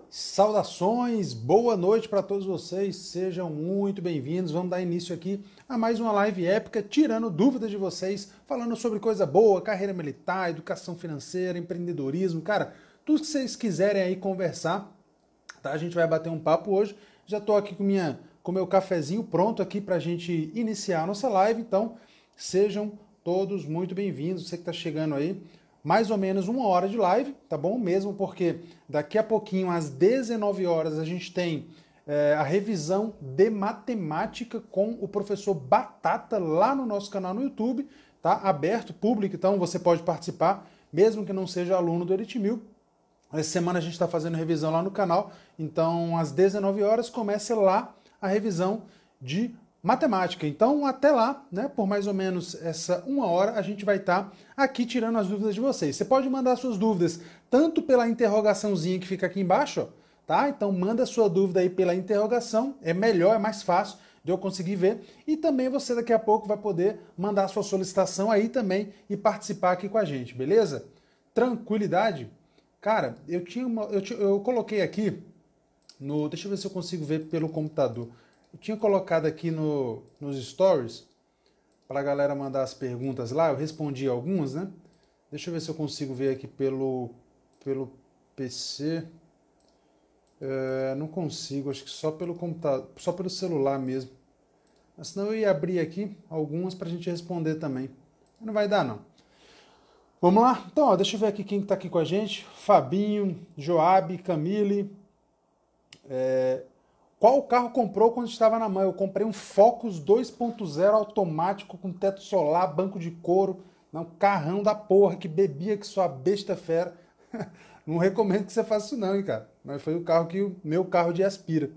Saudações, boa noite para todos vocês, sejam muito bem-vindos. Vamos dar início aqui a mais uma live épica, tirando dúvidas de vocês, falando sobre coisa boa, carreira militar, educação financeira, empreendedorismo, cara, tudo que vocês quiserem aí conversar, tá? A gente vai bater um papo hoje. Já estou aqui com meu cafezinho pronto aqui para a gente iniciar a nossa live, então sejam todos muito bem-vindos, você que está chegando aí. Mais ou menos 1 hora de live, tá bom? Mesmo porque daqui a pouquinho, às 19 horas, a gente tem a revisão de matemática com o professor Batata lá no nosso canal no YouTube, tá? Aberto, público, então você pode participar, mesmo que não seja aluno do Elite 1000. Essa semana a gente está fazendo revisão lá no canal, então às 19 horas começa lá a revisão de matemática. Então, até lá, né, por mais ou menos essa 1 hora, a gente vai estar aqui tirando as dúvidas de vocês. Você pode mandar suas dúvidas tanto pela interrogaçãozinha que fica aqui embaixo, ó, tá? Então, manda sua dúvida aí pela interrogação, é melhor, é mais fácil de eu conseguir ver. E também você daqui a pouco vai poder mandar sua solicitação aí também e participar aqui com a gente, beleza? Tranquilidade? Cara, eu coloquei aqui no... Deixa eu ver se eu consigo ver pelo computador. Eu tinha colocado aqui nos stories para a galera mandar as perguntas lá, eu respondi algumas, né? Deixa eu ver se eu consigo ver aqui pelo PC. Não consigo, acho que só pelo computador, só pelo celular mesmo. Mas senão eu ia abrir aqui algumas para a gente responder também. Não vai dar, não. Vamos lá? Então, ó, deixa eu ver aqui quem está aqui com a gente. Fabinho, Joab, Camille. Qual carro comprou quando estava na mão? Eu comprei um Focus 2.0 automático com teto solar, banco de couro, um carrão da porra que bebia que sua besta fera. Não recomendo que você faça isso não, hein, cara. Mas foi meu carro de aspira.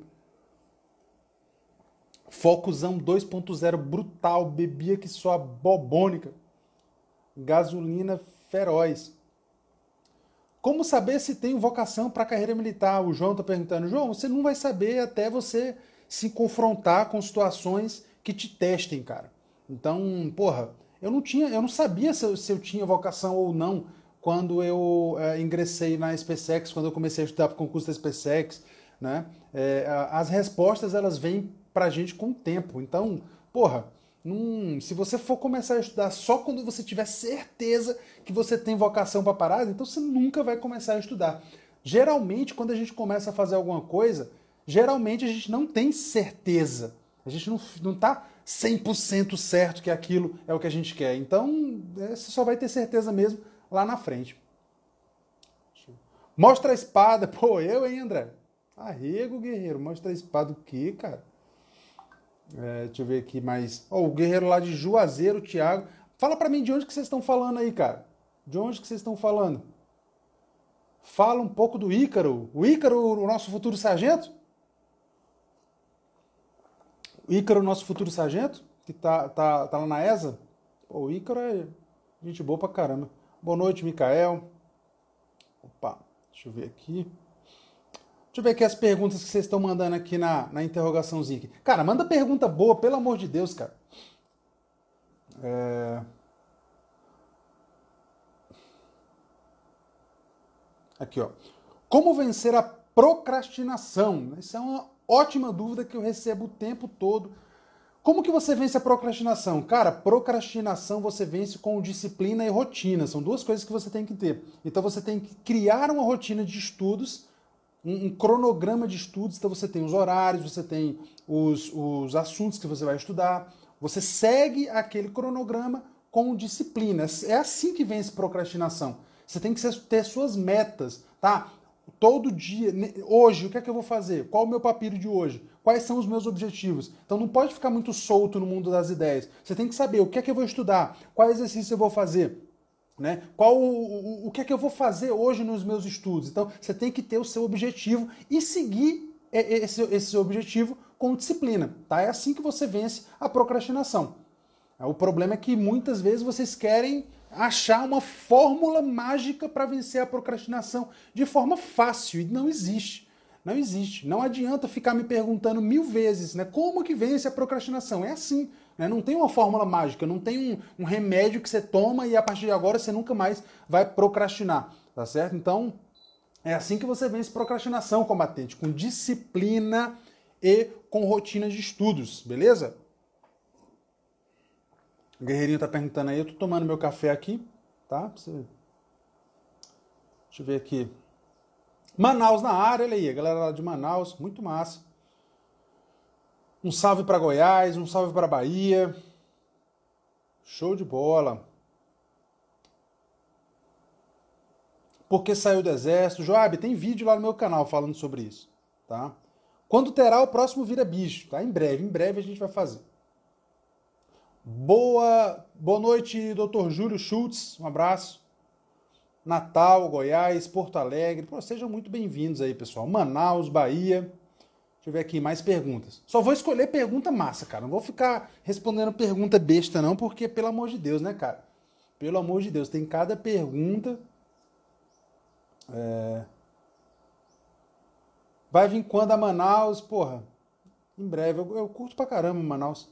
Focusão 2.0 brutal, bebia que sua bobônica. Gasolina feroz. Como saber se tem vocação para a carreira militar? O João está perguntando. João, você não vai saber até você se confrontar com situações que te testem, cara. Então, porra, eu não sabia se eu tinha vocação ou não quando eu ingressei na SpaceX, quando eu comecei a estudar para o concurso da SpaceX, né? As respostas, elas vêm para a gente com o tempo. Então, porra, se você for começar a estudar só quando você tiver certeza que você tem vocação para a parada, então você nunca vai começar a estudar. Geralmente, quando a gente começa a fazer alguma coisa, geralmente a gente não tem certeza. A gente não está 100% certo que aquilo é o que a gente quer. Então, você só vai ter certeza mesmo lá na frente. Mostra a espada. Pô, hein, André? Arrego, guerreiro. Mostra a espada o quê, cara? Deixa eu ver aqui mais. O guerreiro lá de Juazeiro, Thiago. Fala pra mim de onde que vocês estão falando aí, cara. De onde que vocês estão falando? Fala um pouco do Ícaro. O Ícaro, o nosso futuro sargento? O Ícaro, o nosso futuro sargento? Que tá lá na ESA? Pô, o Ícaro é gente boa pra caramba. Boa noite, Micael. Opa, deixa eu ver aqui. Deixa eu ver aqui as perguntas que vocês estão mandando aqui na interrogaçãozinha aqui. Cara, manda pergunta boa, pelo amor de Deus, cara. Aqui, ó. Como vencer a procrastinação? Essa é uma ótima dúvida que eu recebo o tempo todo. Como que você vence a procrastinação? Cara, procrastinação você vence com disciplina e rotina. São duas coisas que você tem que ter. Então você tem que criar uma rotina de estudos, um cronograma de estudos, então você tem os horários, você tem os assuntos que você vai estudar, você segue aquele cronograma com disciplina. É assim que vence procrastinação. Você tem que ter suas metas, tá? Todo dia, hoje, o que é que eu vou fazer? Qual o meu papiro de hoje? Quais são os meus objetivos? Então não pode ficar muito solto no mundo das ideias. Você tem que saber o que é que eu vou estudar, qual exercício eu vou fazer, né? O que é que eu vou fazer hoje nos meus estudos? Então, você tem que ter o seu objetivo e seguir esse objetivo com disciplina, tá? É assim que você vence a procrastinação. O problema é que muitas vezes vocês querem achar uma fórmula mágica para vencer a procrastinação de forma fácil, e não existe. Não existe. Não adianta ficar me perguntando 1000 vezes, né? Como que vence a procrastinação? É assim. Né? Não tem uma fórmula mágica, não tem um remédio que você toma e a partir de agora você nunca mais vai procrastinar, tá certo? Então, É assim que você vence procrastinação, combatente, com disciplina e com rotina de estudos, beleza? O Guerreirinho tá perguntando aí, eu tô tomando meu café aqui, tá? Deixa eu ver aqui. Manaus na área, olha aí, a galera lá de Manaus, muito massa. Um salve para Goiás, um salve para Bahia. Show de bola. Por que saiu do exército? Joab, tem vídeo lá no meu canal falando sobre isso, tá? Quando terá o próximo Vira Bicho, tá? Em breve a gente vai fazer. Boa noite, Dr. Júlio Schultz, um abraço. Natal, Goiás, Porto Alegre, pô, sejam muito bem-vindos aí, pessoal. Manaus, Bahia. Deixa eu ver aqui mais perguntas. Só vou escolher pergunta massa, cara. Não vou ficar respondendo pergunta besta não, porque pelo amor de Deus, né, cara? Pelo amor de Deus, tem cada pergunta. Vai vir quando a Manaus? Porra, em breve. Eu curto pra caramba Manaus.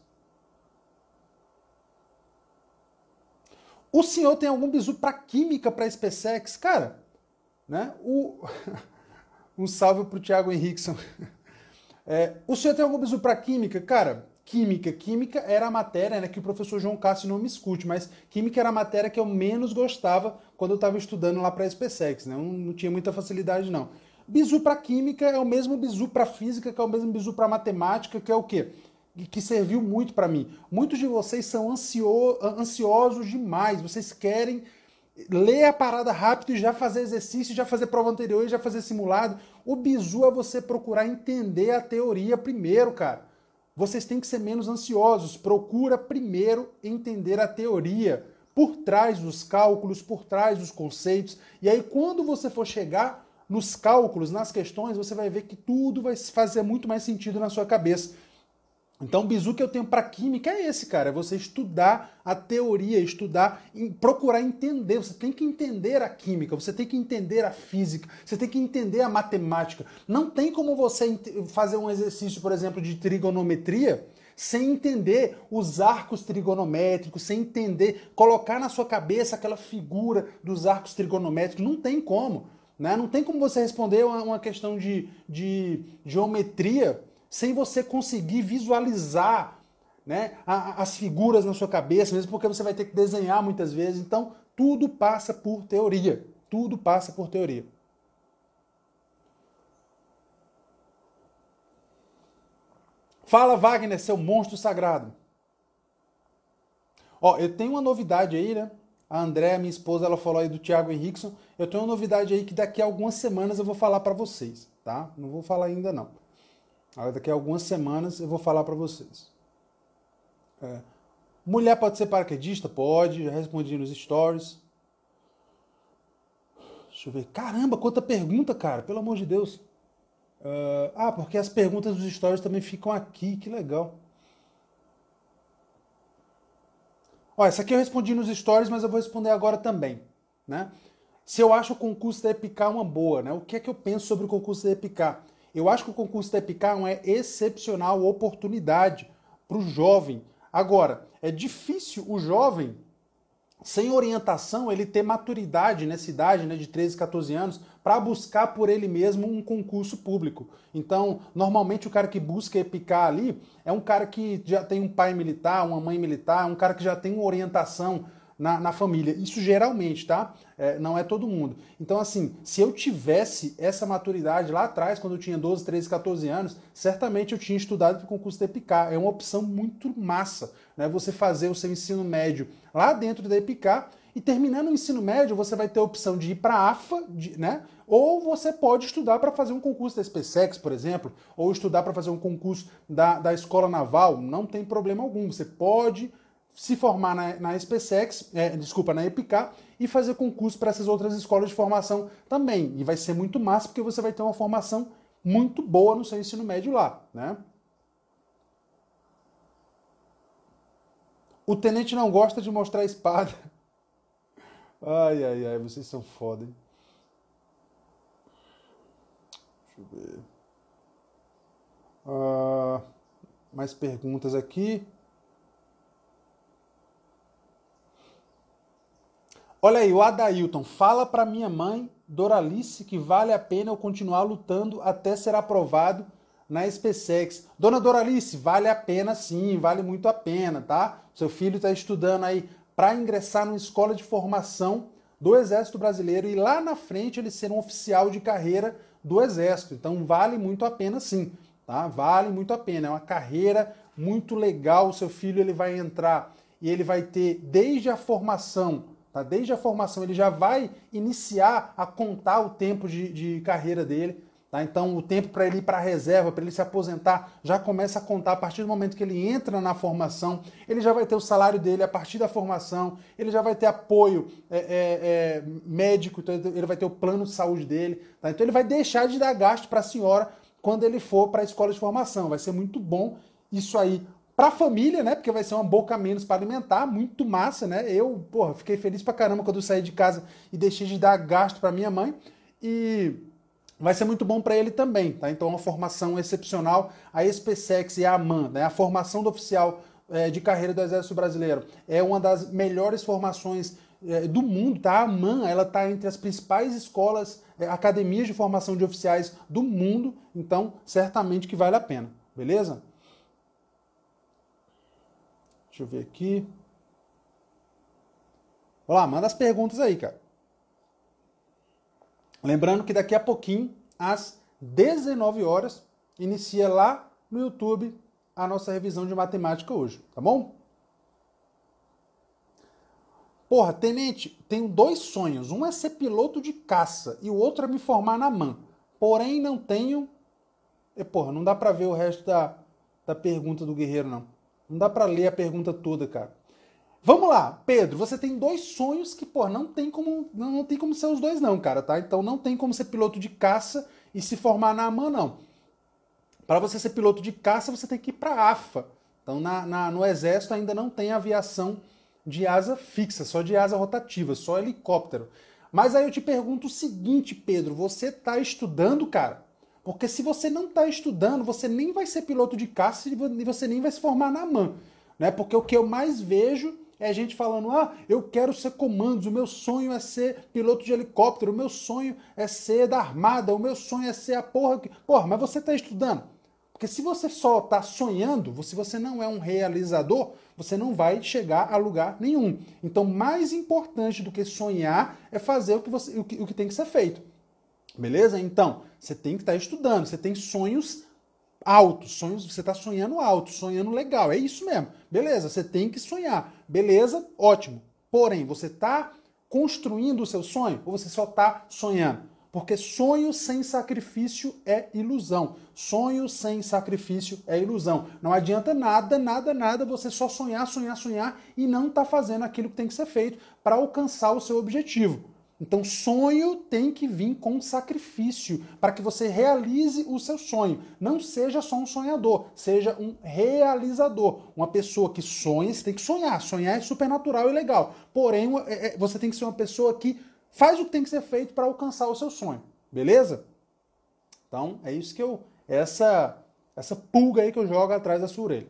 O senhor tem algum bizu pra química pra SpaceX? Cara, né? Um salve pro Thiago Henriquson. O senhor tem algum bizu pra química? Cara, química era a matéria, né, que o professor João Cássio não me escute, mas química era a matéria que eu menos gostava quando eu estava estudando lá para a SpaceX, né? Não tinha muita facilidade, não. Bizu para química é o mesmo bizu para física, que é o mesmo bizu para matemática, que é o quê? Que serviu muito para mim. Muitos de vocês são ansiosos demais, vocês querem ler a parada rápido e já fazer exercício, já fazer prova anterior e já fazer simulado. O bizu é você procurar entender a teoria primeiro, cara. Vocês têm que ser menos ansiosos. Procura primeiro entender a teoria por trás dos cálculos, por trás dos conceitos. E aí, quando você for chegar nos cálculos, nas questões, você vai ver que tudo vai fazer muito mais sentido na sua cabeça. Então, o bizu que eu tenho para química é esse, cara. É você estudar a teoria, estudar, procurar entender. Você tem que entender a química, você tem que entender a física, você tem que entender a matemática. Não tem como você fazer um exercício, por exemplo, de trigonometria sem entender os arcos trigonométricos, sem entender, colocar na sua cabeça aquela figura dos arcos trigonométricos. Não tem como, né? Não tem como você responder uma questão de geometria sem você conseguir visualizar, né, as figuras na sua cabeça, mesmo porque você vai ter que desenhar muitas vezes. Então, tudo passa por teoria. Tudo passa por teoria. Fala, Wagner, seu monstro sagrado. Ó, eu tenho uma novidade aí, né? A Andréa, minha esposa, ela falou aí do Thiago Henriquson. Eu tenho uma novidade aí que daqui a algumas semanas eu vou falar para vocês, tá? Não vou falar ainda não. Daqui a algumas semanas eu vou falar para vocês. Mulher pode ser paraquedista? Pode, já respondi nos stories. Deixa eu ver. Caramba, quanta pergunta, cara, pelo amor de Deus. Porque as perguntas dos stories também ficam aqui, que legal. Ó, essa aqui eu respondi nos stories, mas eu vou responder agora também, né? Se eu acho o concurso da EPICAR uma boa, né? O que é que eu penso sobre o concurso da EPICAR? Eu acho que o concurso da EPICAR é uma excepcional oportunidade para o jovem. Agora, é difícil o jovem, sem orientação, ele ter maturidade nessa idade, né, de 13, 14 anos, para buscar por ele mesmo um concurso público. Então, normalmente o cara que busca EPICAR ali é um cara que já tem um pai militar, uma mãe militar, um cara que já tem uma orientação na família. Isso geralmente, tá? Não é todo mundo. Então, assim, se eu tivesse essa maturidade lá atrás, quando eu tinha 12, 13, 14 anos, certamente eu tinha estudado para o concurso da EPICAR. É uma opção muito massa, né? Você fazer o seu ensino médio lá dentro da EPICAR e terminando o ensino médio, você vai ter a opção de ir para a AFA, né? Ou você pode estudar para fazer um concurso da SpaceX, por exemplo, ou estudar para fazer um concurso da Escola Naval. Não tem problema algum. Você pode se formar na SpaceX, na EPICAR, e fazer concurso para essas outras escolas de formação também. E vai ser muito massa, porque você vai ter uma formação muito boa no seu ensino médio lá, né? O tenente não gosta de mostrar a espada. Ai, ai, ai, vocês são foda, hein? Deixa eu ver. Mais perguntas aqui. Olha aí, o Adailton, fala pra minha mãe Doralice que vale a pena eu continuar lutando até ser aprovado na SpaceX. Dona Doralice, vale a pena sim, vale muito a pena, tá? Seu filho está estudando aí para ingressar numa escola de formação do Exército Brasileiro e lá na frente ele ser um oficial de carreira do Exército. Então vale muito a pena sim, tá? Vale muito a pena, é uma carreira muito legal. O seu filho ele vai entrar e ele vai ter desde a formação, tá? Desde a formação ele já vai iniciar a contar o tempo de carreira dele. Tá? Então o tempo para ele ir para a reserva, para ele se aposentar, já começa a contar a partir do momento que ele entra na formação. Ele já vai ter o salário dele a partir da formação, ele já vai ter apoio médico, então ele vai ter o plano de saúde dele. Tá? Então ele vai deixar de dar gasto para a senhora quando ele for para a escola de formação. Vai ser muito bom isso aí para a família, né? Porque vai ser uma boca a menos para alimentar, muito massa, né? Eu, porra, fiquei feliz pra caramba quando eu saí de casa e deixei de dar gasto para minha mãe. E vai ser muito bom para ele também, tá? Então, uma formação excepcional. A SpaceX e a AMAN, né? A formação do oficial de carreira do Exército Brasileiro, é uma das melhores formações do mundo, tá? A AMAN, ela tá entre as principais escolas, academias de formação de oficiais do mundo, então, certamente que vale a pena, beleza? Deixa eu ver aqui. Olá, manda as perguntas aí, cara. Lembrando que daqui a pouquinho, às 19 horas, inicia lá no YouTube a nossa revisão de matemática hoje, tá bom? Porra, tenente, tenho 2 sonhos. Um é ser piloto de caça e o outro é me formar na AMAN. Porém, não tenho... Porra, não dá pra ver o resto da pergunta do guerreiro, não. Não dá pra ler a pergunta toda, cara. Vamos lá, Pedro, você tem 2 sonhos que, pô, não tem como ser os 2 não, cara, tá? Então não tem como ser piloto de caça e se formar na AMAN, não. Para você ser piloto de caça, você tem que ir para a AFA. Então no Exército ainda não tem aviação de asa fixa, só de asa rotativa, só helicóptero. Mas aí eu te pergunto o seguinte, Pedro, você tá estudando, cara? Porque se você não tá estudando, você nem vai ser piloto de caça e você nem vai se formar na AMAN, né? Porque o que eu mais vejo é gente falando, eu quero ser comandos, o meu sonho é ser piloto de helicóptero, o meu sonho é ser da armada, o meu sonho é ser a porra... Porra, mas você tá estudando? Porque se você só tá sonhando, se você não é um realizador, você não vai chegar a lugar nenhum. Então, mais importante do que sonhar é fazer o que tem que ser feito. Beleza? Então, você tem que estar estudando, você tem sonhos altos, você está sonhando alto, sonhando legal, é isso mesmo. Beleza, você tem que sonhar. Beleza, ótimo. Porém, você está construindo o seu sonho ou você só está sonhando? Porque sonho sem sacrifício é ilusão. Sonho sem sacrifício é ilusão. Não adianta nada você só sonhar e não tá fazendo aquilo que tem que ser feito para alcançar o seu objetivo. Então, sonho tem que vir com sacrifício para que você realize o seu sonho. Não seja só um sonhador, seja um realizador. Uma pessoa que sonha, você tem que sonhar. Sonhar é supernatural e legal. Porém, você tem que ser uma pessoa que faz o que tem que ser feito para alcançar o seu sonho. Beleza? Então, é isso que essa pulga aí que eu jogo atrás da sua orelha.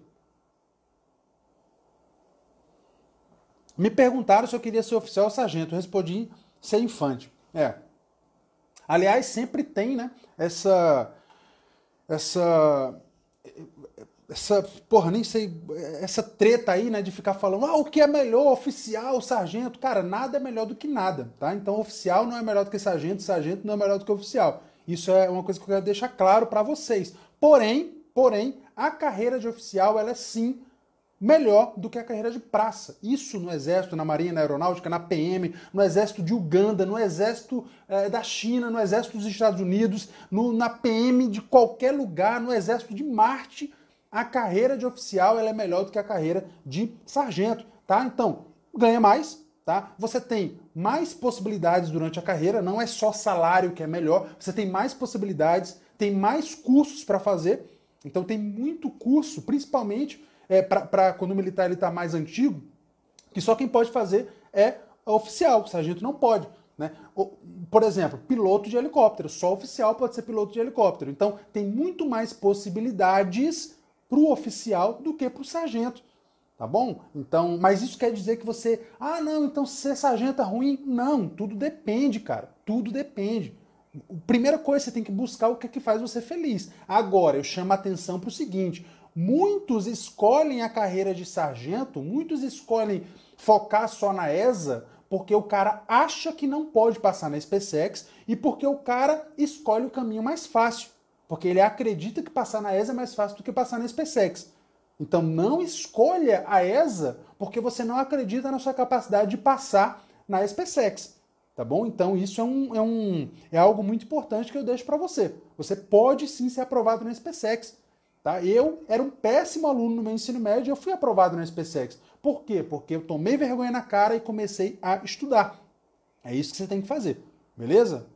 Me perguntaram se eu queria ser oficial ou sargento. Eu respondi ser infante. Aliás, sempre tem, né, essa porra, nem sei, essa treta aí, né, de ficar falando, o que é melhor, oficial, sargento? Cara, nada é melhor do que nada, tá? Então, oficial não é melhor do que sargento, sargento não é melhor do que oficial. Isso é uma coisa que eu quero deixar claro para vocês. Porém, a carreira de oficial, ela é sim melhor do que a carreira de praça. Isso no Exército, na Marinha, na Aeronáutica, na PM, no Exército de Uganda, no Exército da China, no Exército dos Estados Unidos, na PM de qualquer lugar, no Exército de Marte, a carreira de oficial ela é melhor do que a carreira de sargento, tá? Então, ganha mais, tá? Você tem mais possibilidades durante a carreira, não é só salário que é melhor, você tem mais possibilidades, tem mais cursos para fazer, então tem muito curso, principalmente para quando o militar está mais antigo, que só quem pode fazer é oficial, o sargento não pode. Né? Por exemplo, piloto de helicóptero, só oficial pode ser piloto de helicóptero. Então tem muito mais possibilidades para o oficial do que para o sargento. Tá bom? Então, mas isso quer dizer que você, ah, não, então ser sargento é ruim? Não, tudo depende, cara. Tudo depende. Primeira coisa, você tem que buscar o que é que faz você feliz. Agora, eu chamo a atenção para o seguinte: muitos escolhem a carreira de sargento, muitos escolhem focar só na ESA, porque o cara acha que não pode passar na SpaceX e porque o cara escolhe o caminho mais fácil. Porque ele acredita que passar na ESA é mais fácil do que passar na SpaceX. Então não escolha a ESA porque você não acredita na sua capacidade de passar na SpaceX. Tá bom? Então isso é algo muito importante que eu deixo para você. Você pode sim ser aprovado na SpaceX. Tá? Eu era um péssimo aluno no meu ensino médio e eu fui aprovado na SpaceX. Por quê? Porque eu tomei vergonha na cara e comecei a estudar. É isso que você tem que fazer. Beleza?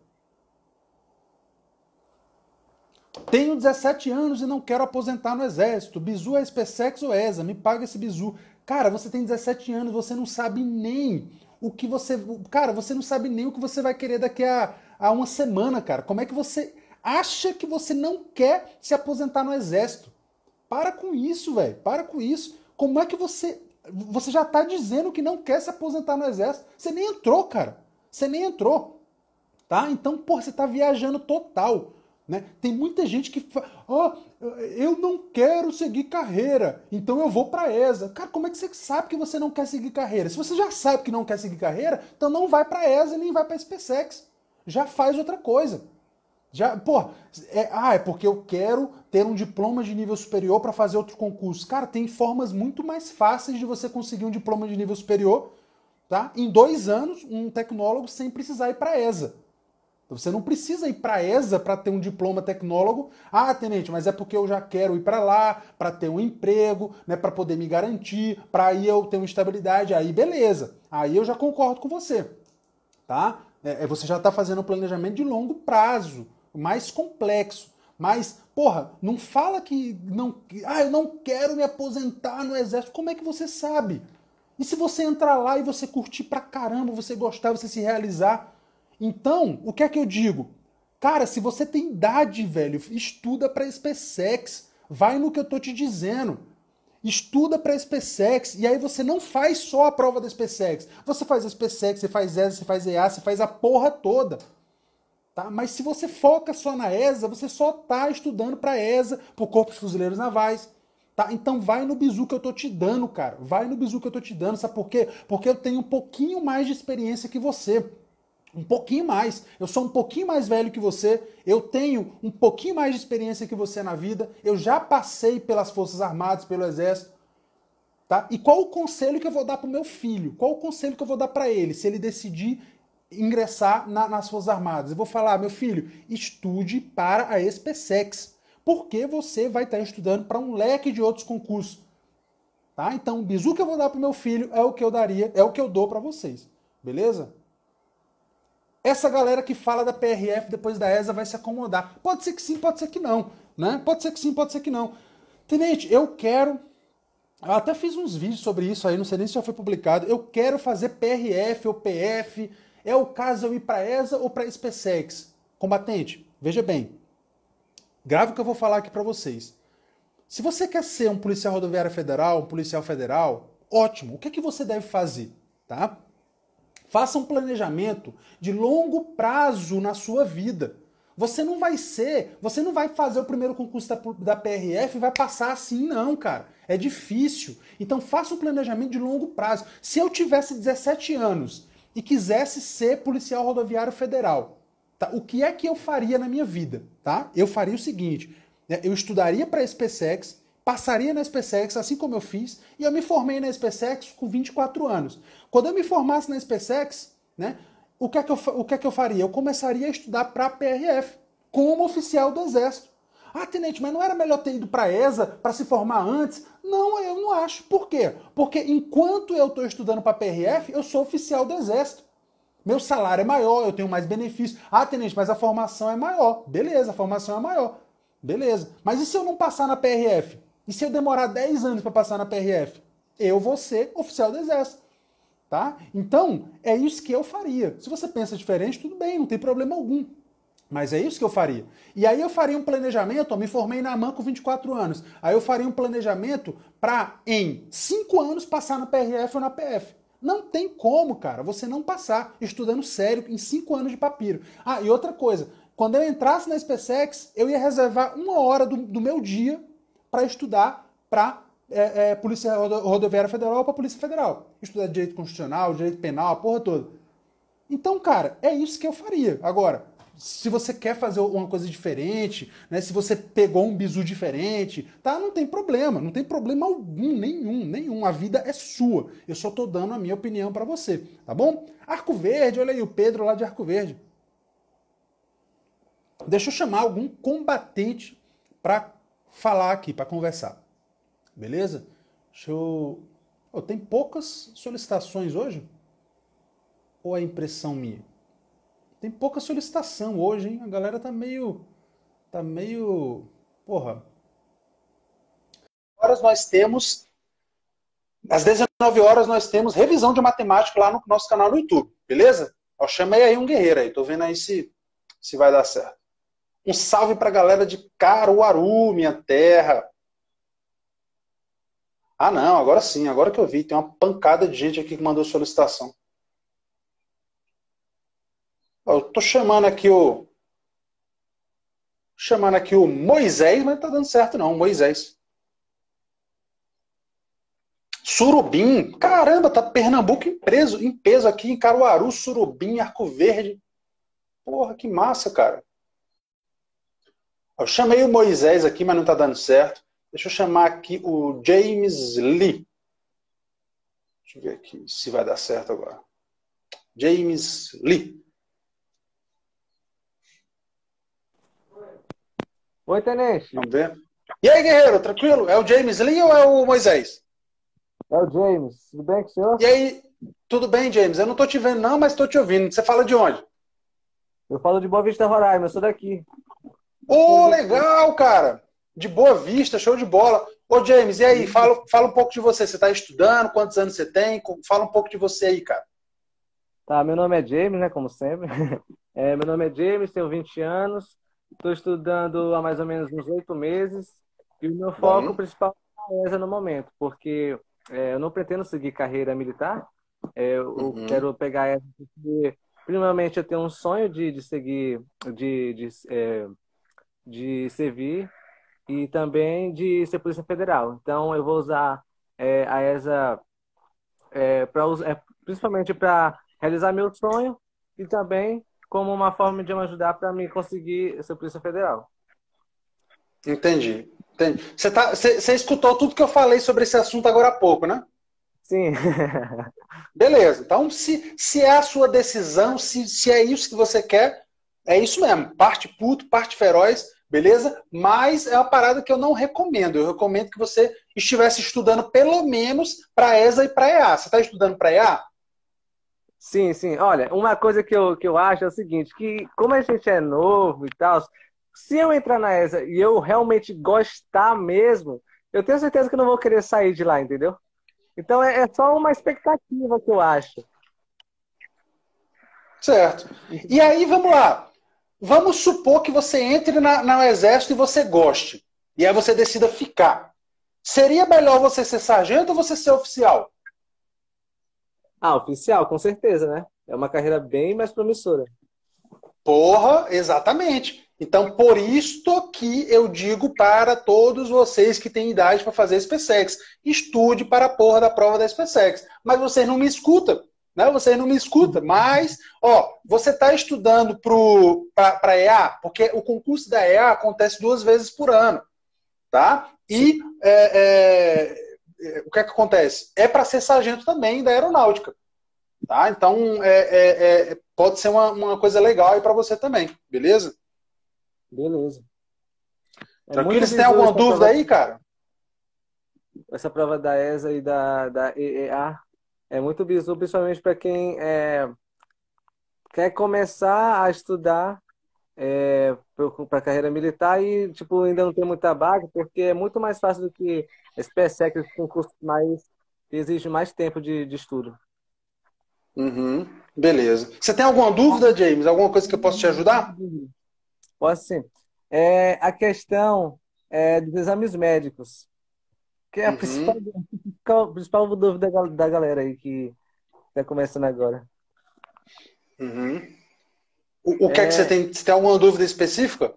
Tenho 17 anos e não quero aposentar no exército. Bizu é SpaceX ou ESA? Me paga esse bizu. Cara, você tem 17 anos, você não sabe nem o que você... Cara, você não sabe nem o que você vai querer daqui a uma semana, cara. Como é que você acha que você não quer se aposentar no exército? Para com isso, velho. Para com isso. Como é que você... Você já tá dizendo que não quer se aposentar no exército? Você nem entrou, cara. Você nem entrou. Tá? Então, pô, você tá viajando total. Né? Tem muita gente que fala, eu não quero seguir carreira, então eu vou para a ESA. Cara, como é que você sabe que você não quer seguir carreira? Se você já sabe que não quer seguir carreira, então não vai para a ESA nem vai para a SpaceX. Já faz outra coisa. É porque eu quero ter um diploma de nível superior para fazer outro concurso. Cara, tem formas muito mais fáceis de você conseguir um diploma de nível superior, tá? Em 2 anos, um tecnólogo sem precisar ir para a ESA. Você não precisa ir para a ESA para ter um diploma tecnólogo. Ah, tenente, mas é porque eu já quero ir para lá, para ter um emprego, né, para poder me garantir, para aí eu ter uma estabilidade. Aí beleza, aí eu já concordo com você. Tá? Você já está fazendo um planejamento de longo prazo, mais complexo. Mas, porra, não fala que eu não quero me aposentar no exército. Como é que você sabe? E se você entrar lá e você curtir pra caramba, você gostar, você se realizar? Então, o que é que eu digo? Cara, se você tem idade, velho, estuda pra SpaceX. Vai no que eu tô te dizendo. Estuda pra SpaceX. E aí você não faz só a prova da SpaceX. Você faz a SpaceX, você faz ESA, você faz EA, você faz a porra toda. Tá? Mas se você foca só na ESA, você só tá estudando pra ESA, pro Corpo de Fuzileiros Navais. Tá? Então vai no bizu que eu tô te dando, cara. Vai no bizu que eu tô te dando. Sabe por quê? Porque eu tenho um pouquinho mais de experiência que você. Um pouquinho mais. Eu sou um pouquinho mais velho que você, eu tenho um pouquinho mais de experiência que você na vida, eu já passei pelas Forças Armadas, pelo Exército. Tá? E qual o conselho que eu vou dar pro meu filho? Qual o conselho que eu vou dar para ele, se ele decidir ingressar nas Forças Armadas? Eu vou falar, meu filho, estude para a SpaceX, porque você vai estar estudando para um leque de outros concursos. Tá? Então, o bizu que eu vou dar pro meu filho é o que eu daria, é o que eu dou para vocês. Beleza? Essa galera que fala da PRF depois da ESA vai se acomodar. Pode ser que sim, pode ser que não. Né? Pode ser que sim, pode ser que não. Tenente, eu até fiz uns vídeos sobre isso aí, não sei nem se já foi publicado. Eu quero fazer PRF ou PF. É o caso eu ir para ESA ou para SpaceX? Combatente, veja bem. Grave o que eu vou falar aqui para vocês. Se você quer ser um policial rodoviário federal, um policial federal, ótimo. O que é que você deve fazer? Tá? Faça um planejamento de longo prazo na sua vida. Você não vai fazer o primeiro concurso da PRF e vai passar assim, não, cara. É difícil. Então faça um planejamento de longo prazo. Se eu tivesse 17 anos e quisesse ser policial rodoviário federal, tá? O que é que eu faria na minha vida? Tá? Eu faria o seguinte, né? Eu estudaria para a SpaceX, passaria na SpaceX, assim como eu fiz, e eu me formei na SpaceX com 24 anos. Quando eu me formasse na SpaceX, né, o que é que eu faria? Eu começaria a estudar para a PRF, como oficial do Exército. Ah, tenente, mas não era melhor ter ido para a ESA para se formar antes? Não, eu não acho. Por quê? Porque enquanto eu estou estudando para a PRF, eu sou oficial do Exército. Meu salário é maior, eu tenho mais benefícios. Ah, tenente, mas a formação é maior. Beleza, a formação é maior. Beleza. Mas e se eu não passar na PRF? E se eu demorar 10 anos para passar na PRF? Eu vou ser oficial do Exército. Tá? Então, é isso que eu faria. Se você pensa diferente, tudo bem, não tem problema algum. Mas é isso que eu faria. E aí eu faria um planejamento, ó, me formei na AMAN com 24 anos. Aí eu faria um planejamento para, em 5 anos, passar na PRF ou na PF. Não tem como, cara, você não passar estudando sério em 5 anos de papiro. Ah, e outra coisa, quando eu entrasse na SpaceX, eu ia reservar 1 hora do meu dia para estudar para Polícia Rodoviária Federal ou para Polícia Federal. Estudar direito constitucional, direito penal, a porra toda. Então, cara, é isso que eu faria. Agora, se você quer fazer uma coisa diferente, né? Se você pegou um bizu diferente, tá? Não tem problema, não tem problema algum, nenhum. A vida é sua. Eu só tô dando a minha opinião para você, tá bom? Arco Verde, olha aí o Pedro lá de Arco Verde. Deixa eu chamar algum combatente para falar aqui, para conversar. Beleza? Deixa eu... Oh, tem poucas solicitações hoje? Ou é impressão minha? Tem pouca solicitação hoje, hein? A galera tá meio... Porra. Horas nós temos... Às 19 horas nós temos revisão de matemática lá no nosso canal no YouTube, beleza? Eu chamei aí um guerreiro aí, tô vendo aí se vai dar certo. Um salve pra galera de Caruaru, minha terra. Ah não, agora sim, agora que eu vi, tem uma pancada de gente aqui que mandou solicitação. Eu tô chamando aqui o Moisés, mas não tá dando certo não, Moisés. Surubim, caramba, tá Pernambuco em peso aqui, em Caruaru, Surubim, Arco Verde. Porra, que massa, cara. Eu chamei o Moisés aqui, mas não tá dando certo. Deixa eu chamar aqui o James Lee. Deixa eu ver aqui se vai dar certo agora. James Lee. Oi, Tenente. Vamos ver. E aí, guerreiro, tranquilo? É o James Lee ou é o Moisés? É o James. Tudo bem com o senhor? E aí, tudo bem, James? Eu não tô te vendo não, mas tô te ouvindo. Você fala de onde? Eu falo de Boa Vista, Roraima. Eu sou daqui. Ô, legal, cara. De Boa Vista, show de bola. Ô, James, e aí? Fala um pouco de você. Você tá estudando? Quantos anos você tem? Fala um pouco de você aí, cara. Tá, meu nome é James, né? Como sempre. Meu nome é James, tenho 20 anos. Estou estudando há mais ou menos uns 8 meses. E o meu foco Bom. principal é a ESA no momento, porque eu não pretendo seguir carreira militar. Eu quero pegar essa porque, primeiramente, eu tenho um sonho de seguir, de servir e também de ser Polícia Federal. Então, eu vou usar a ESA principalmente para realizar meu sonho e também como uma forma de me ajudar para me conseguir ser Polícia Federal. Entendi. Você escutou tudo que eu falei sobre esse assunto agora há pouco, né? Sim. Beleza. Então, se é a sua decisão, se é isso que você quer, é isso mesmo. Parte puto, parte feroz, beleza? Mas é uma parada que eu não recomendo. Eu recomendo que você estivesse estudando pelo menos para ESA e para EA. Você está estudando para EA? Sim, sim. Olha, uma coisa que eu acho é o seguinte, que como a gente é novo e tal, se eu entrar na ESA e eu realmente gostar mesmo, eu tenho certeza que eu não vou querer sair de lá, entendeu? Então é só uma expectativa que eu acho. Certo. E aí, vamos lá. Vamos supor que você entre no exército e você goste. E aí você decida ficar. Seria melhor você ser sargento ou você ser oficial? Ah, oficial, com certeza, né? É uma carreira bem mais promissora. Porra, exatamente. Então, por isto que eu digo para todos vocês que têm idade para fazer SpaceX, estude para a porra da prova da SpaceX. Mas vocês não me escutam, né? Vocês não me escutam. Mas, ó, você está estudando para EA, porque o concurso da EA acontece 2 vezes por ano, tá? E o que é que acontece? É para ser sargento também da aeronáutica. Tá? Então, pode ser uma coisa legal aí para você também, beleza? Beleza. Tranquilo? Você tem alguma dúvida aí, cara? Essa prova da ESA e da EEA é muito bizu, principalmente para quem quer começar a estudar para a carreira militar e tipo, ainda não tem muita base, porque é muito mais fácil do que SpaceX, concurso mais que exige mais tempo de estudo. Beleza. Você tem alguma dúvida, James? Alguma coisa que eu possa te ajudar? Posso sim. A questão dos exames médicos, que é a principal, Uhum, principal dúvida da galera aí que está começando agora. uhum. O que é que você É, tem? Você tem alguma dúvida específica?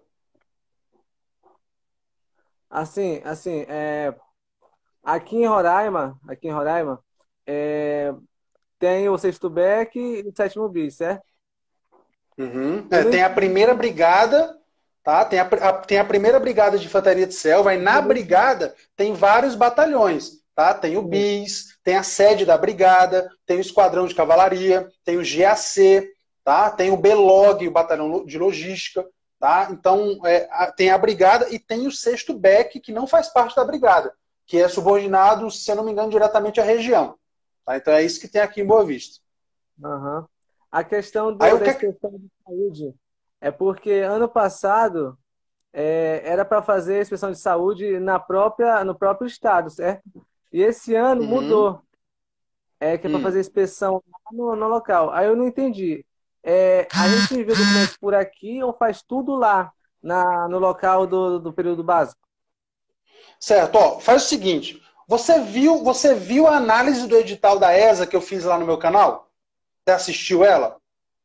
assim, aqui em Roraima, é, tem o sexto BEC e o sétimo BI, certo? Uhum. Eu não Tem a entendi. primeira brigada, tá? Tem a primeira brigada de infantaria de selva, e na brigada tem vários batalhões, tá? Tem o BIS, tem a sede da brigada, tem o esquadrão de cavalaria, tem o GAC, tá? Tem o BLOG, o batalhão de logística, tá? Então, tem a brigada e tem o sexto BEC, que não faz parte da brigada, que é subordinado, se eu não me engano, diretamente à região. Tá? Então é isso que tem aqui em Boa Vista. Aham. A questão Aí o da que é inspeção de saúde é porque ano passado era para fazer a inspeção de saúde no próprio estado, certo? E esse ano Uhum. mudou, que é para fazer Hum. a inspeção lá no local. Aí eu não entendi. A gente envia documentos por aqui ou faz tudo lá no local do período básico? Certo, ó, faz o seguinte. Você viu a análise do edital da ESA que eu fiz lá no meu canal? Você assistiu ela?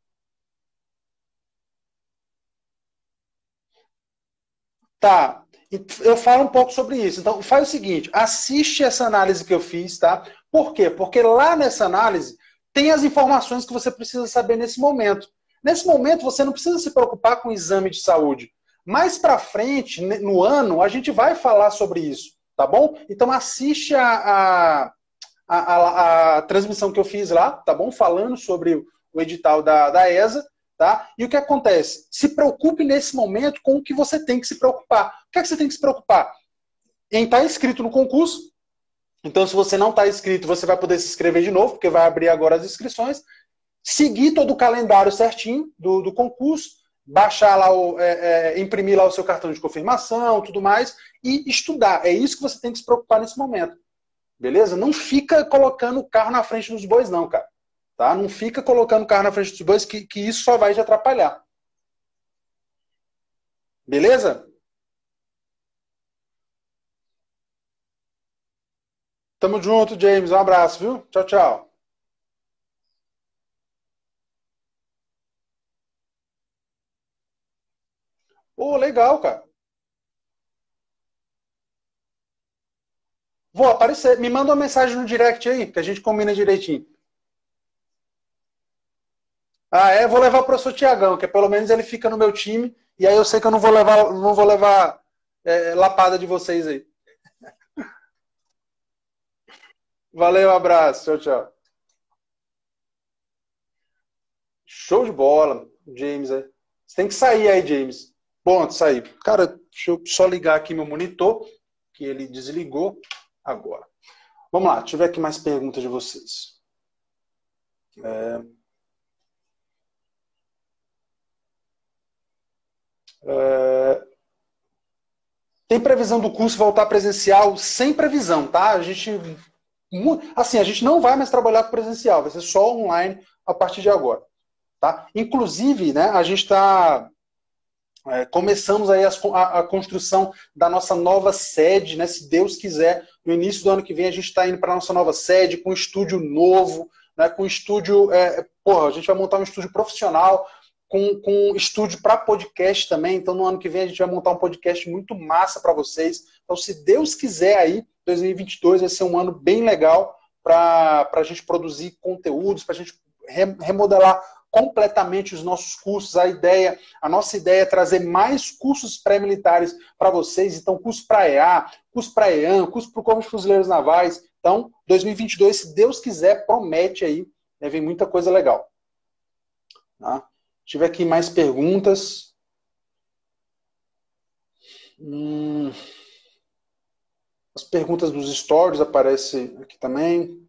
Tá. Eu falo um pouco sobre isso. Então, faz o seguinte: assiste essa análise que eu fiz, tá? Por quê? Porque lá nessa análise tem as informações que você precisa saber nesse momento. Nesse momento, você não precisa se preocupar com o exame de saúde. Mais para frente, no ano, a gente vai falar sobre isso, tá bom? Então, assiste a transmissão que eu fiz lá, tá bom? Falando sobre o edital da ESA, tá? E o que acontece? Se preocupe nesse momento com o que você tem que se preocupar. O que é que você tem que se preocupar? Em estar inscrito no concurso. Então, se você não está inscrito, você vai poder se inscrever de novo, porque vai abrir agora as inscrições. Seguir todo o calendário certinho do concurso, baixar lá, imprimir lá o seu cartão de confirmação, tudo mais, e estudar. É isso que você tem que se preocupar nesse momento. Beleza? Não fica colocando o carro na frente dos bois, não, cara. Tá? Não fica colocando o carro na frente dos bois, que isso só vai te atrapalhar. Beleza? Tamo junto, James. Um abraço, viu? Tchau, tchau. Pô, legal, cara. Vou aparecer. Me manda uma mensagem no direct aí, que a gente combina direitinho. Ah, é? Vou levar o professor Tiagão, que pelo menos ele fica no meu time, e aí eu sei que eu não vou levar lapada de vocês aí. Valeu, abraço. Tchau, tchau. Show de bola, James. Você tem que sair aí, James. Bom, sair. Cara, deixa eu só ligar aqui meu monitor, que ele desligou agora. Vamos lá, deixa eu ver aqui mais perguntas de vocês. Tem previsão do curso voltar presencial? Sem previsão, tá? A gente não vai mais trabalhar com presencial, vai ser só online a partir de agora, tá? Inclusive, né, a gente está começamos aí a construção da nossa nova sede, né? Se Deus quiser, no início do ano que vem a gente está indo para a nossa nova sede, com um estúdio novo, né? Com estúdio. A gente vai montar um estúdio profissional, com estúdio para podcast também. Então, no ano que vem, a gente vai montar um podcast muito massa para vocês. Então, se Deus quiser aí, 2022 vai ser um ano bem legal para a gente produzir conteúdos, para a gente remodelar completamente os nossos cursos. A nossa ideia é trazer mais cursos pré-militares para vocês. Então, curso para EA, curso para EAN, curso para o Corpo de Fuzileiros Navais. Então, 2022, se Deus quiser, promete aí, né, vem muita coisa legal. Tá? Se tiver aqui mais perguntas. As perguntas dos stories aparecem aqui também.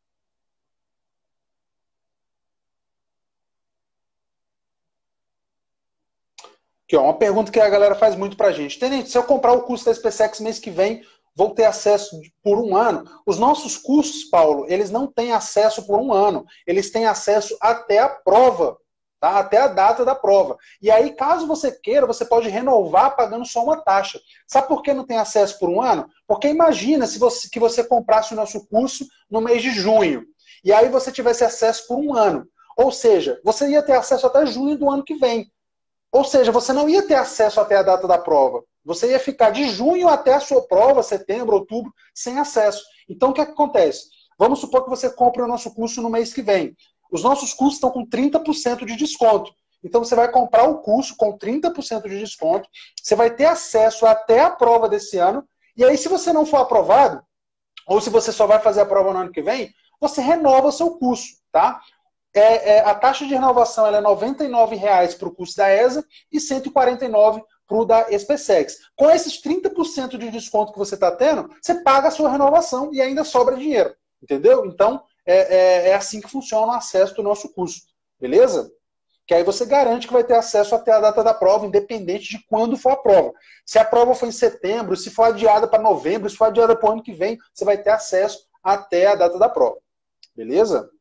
Aqui, ó, uma pergunta que a galera faz muito pra gente. Tenente, se eu comprar o curso da SpaceX mês que vem, vou ter acesso por um ano. Os nossos cursos, Paulo, eles não têm acesso por um ano. Eles têm acesso até a prova. tá? Até a data da prova. E aí, caso você queira, você pode renovar pagando só uma taxa. Sabe por que não tem acesso por um ano? Porque imagina que você comprasse o nosso curso no mês de junho, e aí você tivesse acesso por um ano. Ou seja, você ia ter acesso até junho do ano que vem. Ou seja, você não ia ter acesso até a data da prova. Você ia ficar de junho até a sua prova, setembro, outubro, sem acesso. Então, o que acontece? Vamos supor que você compre o nosso curso no mês que vem. Os nossos cursos estão com 30% de desconto. Então, você vai comprar o curso com 30% de desconto. Você vai ter acesso até a prova desse ano. E aí, se você não for aprovado, ou se você só vai fazer a prova no ano que vem, você renova o seu curso, tá? A taxa de renovação ela é R$ 99,00 para o curso da ESA e R$ 149,00 para o da SpaceX. Com esses 30% de desconto que você está tendo, você paga a sua renovação e ainda sobra dinheiro. Entendeu? Então, é assim que funciona o acesso do nosso curso. Beleza? Que aí você garante que vai ter acesso até a data da prova, independente de quando for a prova. Se a prova for em setembro, se for adiada para novembro, se for adiada para o ano que vem, você vai ter acesso até a data da prova. Beleza?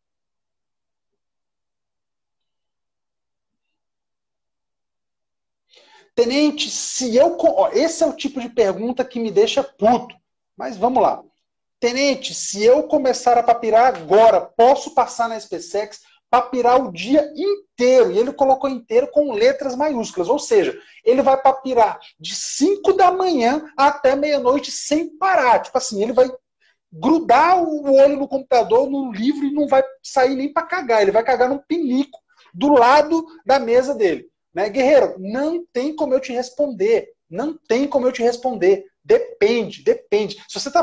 Tenente, se eu... Ó, esse é o tipo de pergunta que me deixa puto. Mas vamos lá. Tenente, se eu começar a papirar agora, posso passar na SpaceX, papirar o dia inteiro? E ele colocou inteiro com letras maiúsculas. Ou seja, ele vai papirar de 5 da manhã até meia-noite sem parar. Tipo assim, ele vai grudar o olho no computador, no livro, e não vai sair nem para cagar. Ele vai cagar num pinico do lado da mesa dele. Né? Guerreiro, não tem como eu te responder. Não tem como eu te responder. Depende, depende. Se você está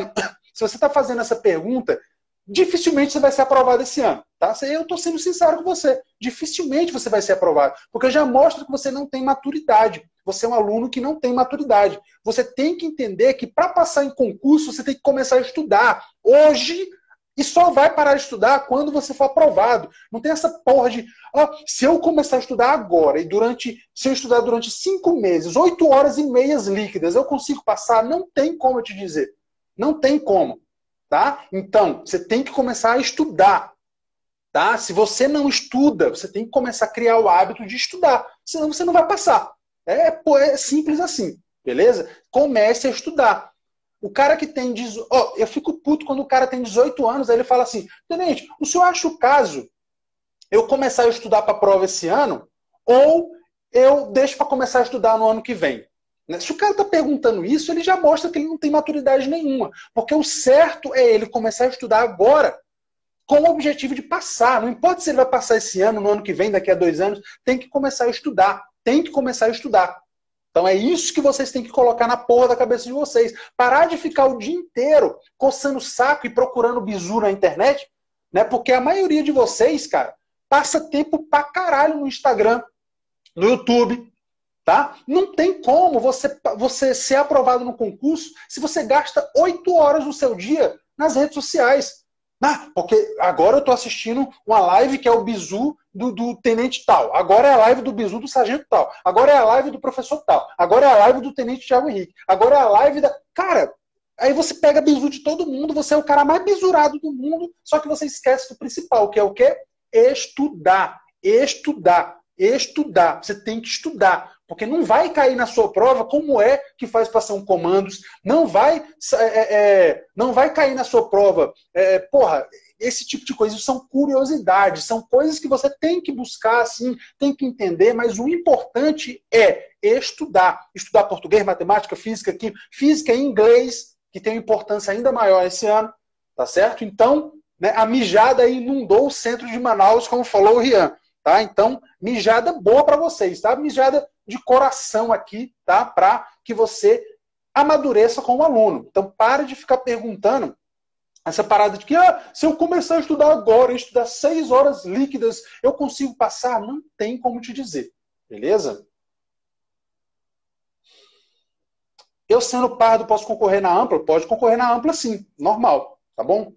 fazendo essa pergunta, dificilmente você vai ser aprovado esse ano. Tá? Eu estou sendo sincero com você. Dificilmente você vai ser aprovado. Porque já mostra que você não tem maturidade. Você é um aluno que não tem maturidade. Você tem que entender que para passar em concurso, você tem que começar a estudar. Hoje, e só vai parar de estudar quando você for aprovado. Não tem essa porra de... se eu começar a estudar agora, e se eu estudar durante 5 meses, 8 horas e meia líquidas, eu consigo passar? Não tem como eu te dizer. Não tem como. Tá? Então, você tem que começar a estudar. Tá? Se você não estuda, você tem que começar a criar o hábito de estudar. Senão você não vai passar. É simples assim. Beleza? Comece a estudar. O cara que tem... eu fico puto quando o cara tem 18 anos, aí ele fala assim, Tenente, o senhor acha o caso eu começar a estudar para a prova esse ano ou eu deixo para começar a estudar no ano que vem? Se o cara está perguntando isso, ele já mostra que ele não tem maturidade nenhuma. Porque o certo é ele começar a estudar agora com o objetivo de passar. Não importa se ele vai passar esse ano, no ano que vem, daqui a 2 anos, tem que começar a estudar. Tem que começar a estudar. Então é isso que vocês têm que colocar na porra da cabeça de vocês. Parar de ficar o dia inteiro coçando o saco e procurando bizu na internet, né? Porque a maioria de vocês, cara, passa tempo pra caralho no Instagram, no YouTube, tá? Não tem como você ser aprovado no concurso se você gasta 8 horas do seu dia nas redes sociais. Porque agora eu tô assistindo uma live que é o bizu do tenente tal. Agora é a live do bizu do sargento tal. Agora é a live do professor tal. Agora é a live do tenente Thiago Henrique. Agora é a live da... Cara, aí você pega bizu de todo mundo, você é o cara mais bisurado do mundo, só que você esquece do principal, que é o quê? Estudar. Estudar. Estudar. Você tem que estudar. Porque não vai cair na sua prova como é que faz para ser comandos. Não vai cair na sua prova. Esse tipo de coisas são curiosidades, são coisas que você tem que buscar, assim, tem que entender, mas o importante é estudar. Estudar português, matemática, física, química, física e inglês, que tem uma importância ainda maior esse ano, tá certo? Então, né, a mijada inundou o centro de Manaus, como falou o Rian. Tá? Então, mijada boa para vocês, tá? Mijada de coração aqui, tá? Para que você amadureça como aluno. Então, pare de ficar perguntando essa parada de que se eu começar a estudar agora, estudar 6 horas líquidas, eu consigo passar? Não tem como te dizer. Beleza? Eu, sendo pardo, posso concorrer na ampla? Pode concorrer na ampla, sim. Normal. Tá bom?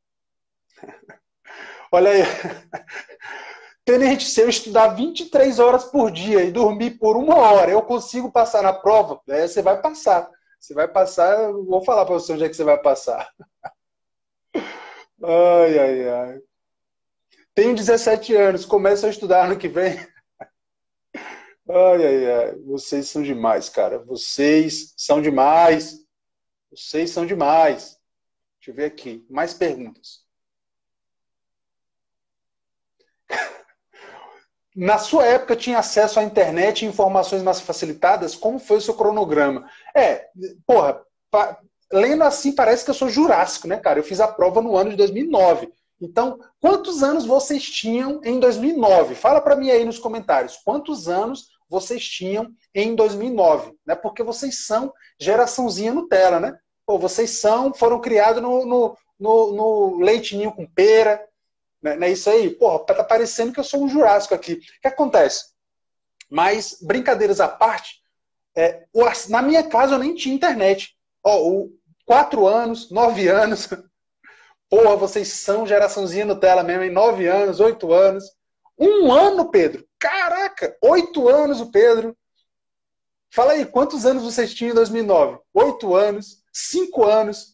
Olha aí. Tenente, se eu estudar 23 horas por dia e dormir por 1 hora, eu consigo passar na prova? Você vai passar. Você vai passar, eu vou falar para você onde é que você vai passar. Ai, ai, ai. Tenho 17 anos, começo a estudar ano que vem. Ai, ai, ai. Vocês são demais, cara. Vocês são demais. Vocês são demais. Deixa eu ver aqui. Mais perguntas. Na sua época tinha acesso à internet e informações mais facilitadas? Como foi o seu cronograma? Porra, lendo assim parece que eu sou jurássico, né, cara? Eu fiz a prova no ano de 2009. Então, quantos anos vocês tinham em 2009? Fala para mim aí nos comentários. Quantos anos vocês tinham em 2009? Né? Porque vocês são geraçãozinha Nutella, né? Pô, foram criados no leitinho com pera, não é isso aí? Porra, tá parecendo que eu sou um jurássico aqui. O que acontece? Mas, brincadeiras à parte, na minha casa eu nem tinha internet. 4 anos, 9 anos. Porra, vocês são geraçãozinha Nutella mesmo, em 9 anos, 8 anos. 1 ano, Pedro. Caraca, 8 anos o Pedro. Fala aí, quantos anos vocês tinham em 2009? 8 anos, 5 anos.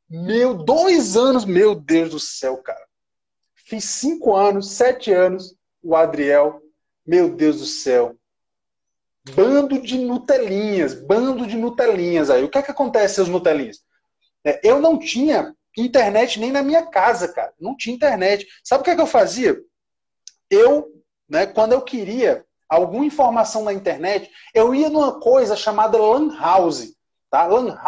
2 anos, meu Deus do céu, cara. Fiz 5 anos, 7 anos, o Adriel. Meu Deus do céu. Bando de Nutelinhas aí. O que é que acontece, seus Nutelinhas? Eu não tinha internet nem na minha casa, cara. Não tinha internet. Sabe o que é que eu fazia? Quando eu queria alguma informação na internet, eu ia numa coisa chamada Lan House. Tá? Lan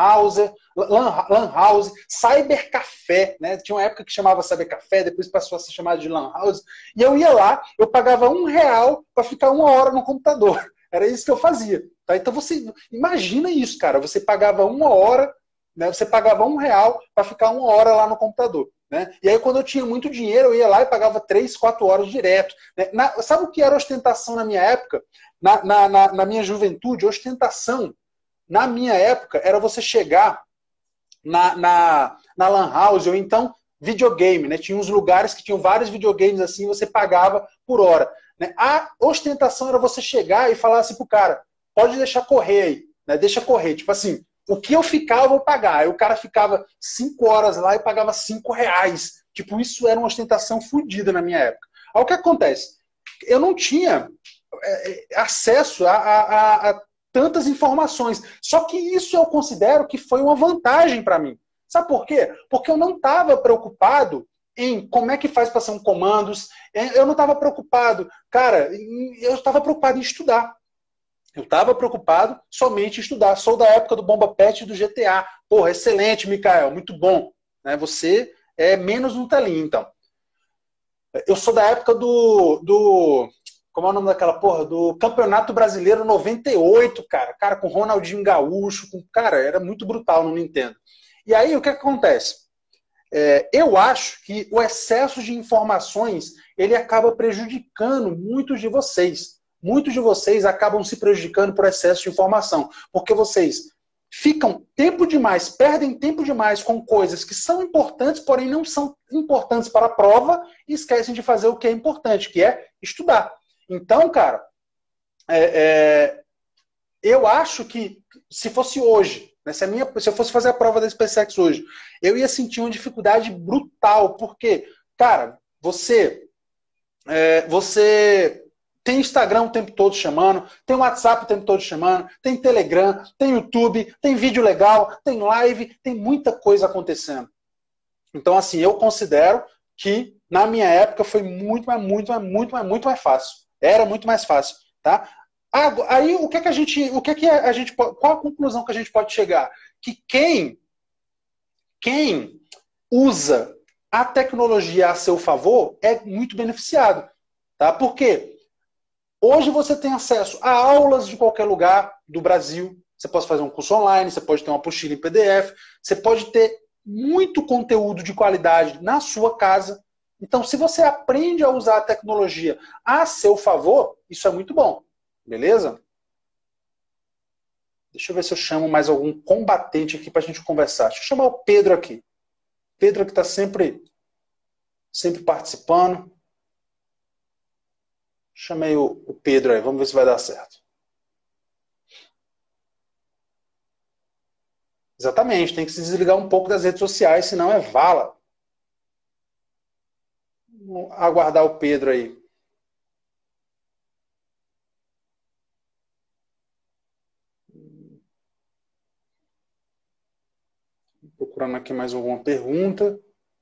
House, Cybercafé, né? Tinha uma época que chamava Cybercafé, depois passou a ser chamada de Lan House. E eu ia lá, eu pagava R$1 para ficar 1 hora no computador. Era isso que eu fazia. Tá? Então você imagina isso, cara. Você pagava 1 hora, né? Você pagava R$1 para ficar 1 hora lá no computador. Né? E aí, quando eu tinha muito dinheiro, eu ia lá e pagava 3, 4 horas direto. Né? Sabe o que era ostentação na minha época? Na minha juventude, ostentação, na minha época, era você chegar na Lan House, ou então videogame. Né? Tinha uns lugares que tinham vários videogames assim, você pagava por hora. Né? A ostentação era você chegar e falar assim pro cara, pode deixar correr aí, né? Deixa correr. Tipo assim, o que eu ficava, eu vou pagar. Aí o cara ficava 5 horas lá e pagava R$5. Tipo, isso era uma ostentação fodida na minha época. Aí o que acontece? Eu não tinha acesso a tantas informações. Só que isso eu considero que foi uma vantagem para mim. Sabe por quê? Porque eu não estava preocupado em como é que faz para ser comandos. Eu não estava preocupado. Cara, eu estava preocupado em estudar. Eu estava preocupado somente em estudar. Sou da época do Bomba Pet e do GTA. Porra, excelente, Mikael, muito bom. Né? Você é menos Nutelinha, então. Eu sou da época como é o nome daquela porra? Do Campeonato Brasileiro 98, cara. Cara, com Ronaldinho Gaúcho. Cara, era muito brutal no Nintendo. E aí, o que acontece? Eu acho que o excesso de informações, ele acaba prejudicando muitos de vocês. Muitos de vocês acabam se prejudicando por excesso de informação. Porque vocês ficam tempo demais, perdem tempo demais com coisas que são importantes, porém não são importantes para a prova, e esquecem de fazer o que é importante, que é estudar. Então, cara, eu acho que se fosse hoje, né, se eu fosse fazer a prova da SpaceX hoje, eu ia sentir uma dificuldade brutal, porque, cara, você tem Instagram o tempo todo chamando, tem WhatsApp o tempo todo chamando, tem Telegram, tem YouTube, tem vídeo legal, tem live, tem muita coisa acontecendo. Então, assim, eu considero que na minha época foi muito mais fácil. Era muito mais fácil, tá? Aí, qual a conclusão que a gente pode chegar? Que quem usa a tecnologia a seu favor é muito beneficiado, tá? Por quê? Hoje você tem acesso a aulas de qualquer lugar do Brasil. Você pode fazer um curso online, você pode ter uma apostila em PDF, você pode ter muito conteúdo de qualidade na sua casa. Então, se você aprende a usar a tecnologia a seu favor, isso é muito bom. Beleza? Deixa eu ver se eu chamo mais algum combatente aqui para a gente conversar. Deixa eu chamar o Pedro aqui. Pedro que está sempre participando. Chamei o Pedro aí, vamos ver se vai dar certo. Exatamente, tem que se desligar um pouco das redes sociais, senão é vala. Vamos aguardar o Pedro aí. Procurando aqui mais alguma pergunta.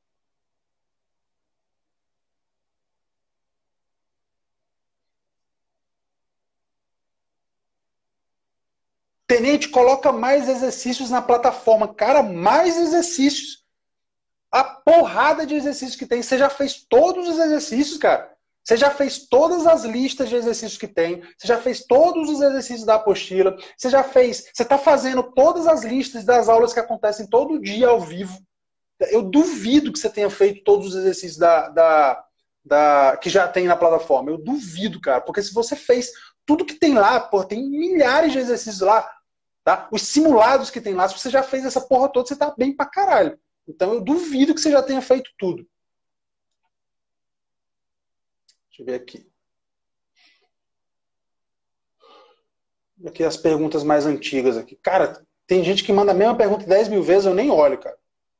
Tenente, coloca mais exercícios na plataforma. Cara, mais exercícios. A porrada de exercícios que tem. Você já fez todos os exercícios, cara. Você já fez todas as listas de exercícios que tem. Você já fez todos os exercícios da apostila. Você já fez. Você está fazendo todas as listas das aulas que acontecem todo dia ao vivo. Eu duvido que você tenha feito todos os exercícios que já tem na plataforma. Eu duvido, cara. Porque se você fez tudo que tem lá, pô, tem milhares de exercícios lá. Tá? Os simulados que tem lá, se você já fez essa porra toda, você tá bem pra caralho. Então eu duvido que você já tenha feito tudo. Deixa eu ver aqui. Aqui as perguntas mais antigas aqui. Cara, tem gente que manda a mesma pergunta 10 mil vezes, eu nem olho, cara.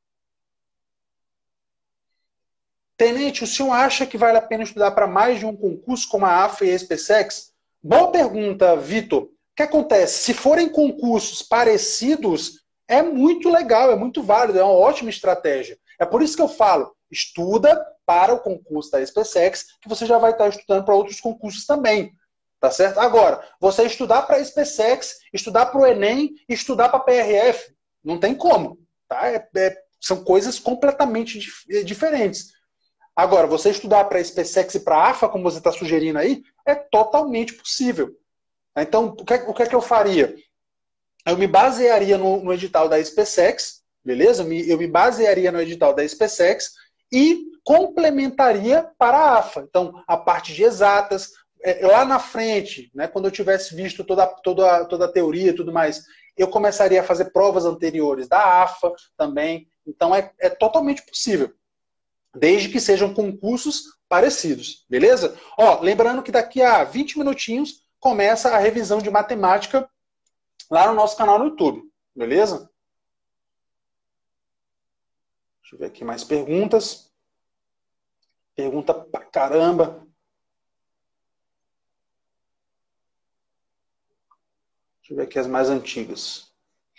Tenente, o senhor acha que vale a pena estudar para mais de um concurso, como a AFA e a SpaceX? Boa pergunta, Vitor. O que acontece? Se forem concursos parecidos, é muito legal, é muito válido, é uma ótima estratégia. É por isso que eu falo, estuda para o concurso da SpaceX, que você já vai estar estudando para outros concursos também. Tá certo? Agora, você estudar para a SpaceX, estudar para o Enem, estudar para a PRF, não tem como. Tá? São coisas completamente diferentes. Agora, você estudar para SpaceX e para a AFA, como você está sugerindo aí, é totalmente possível. Então, o que é que eu faria? Eu me basearia no edital da SpaceX, beleza? Eu me basearia no edital da SpaceX e complementaria para a AFA. Então, a parte de exatas, lá na frente, né, quando eu tivesse visto toda a teoria e tudo mais, eu começaria a fazer provas anteriores da AFA também. Então, é totalmente possível. Desde que sejam concursos parecidos, beleza? Ó, lembrando que daqui a 20 minutinhos começa a revisão de matemática lá no nosso canal no YouTube, beleza? Deixa eu ver aqui mais perguntas. Pergunta pra caramba. Deixa eu ver aqui as mais antigas.